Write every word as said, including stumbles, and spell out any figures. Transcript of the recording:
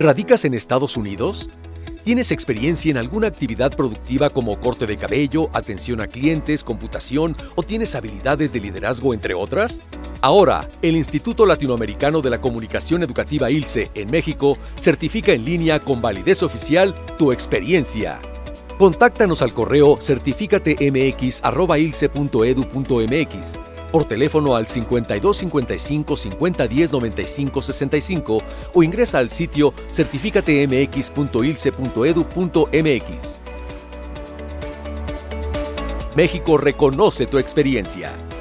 ¿Radicas en Estados Unidos? ¿Tienes experiencia en alguna actividad productiva como corte de cabello, atención a clientes, computación o tienes habilidades de liderazgo, entre otras? Ahora, el Instituto Latinoamericano de la Comunicación Educativa I L C E en México certifica en línea con validez oficial tu experiencia. Contáctanos al correo certificatemx arroba ilce punto edu punto mx, por teléfono al cincuenta y dos cincuenta y cinco cincuenta diez noventa y cinco sesenta y cinco o ingresa al sitio certificatemx punto ilce punto edu punto mx. México reconoce tu experiencia.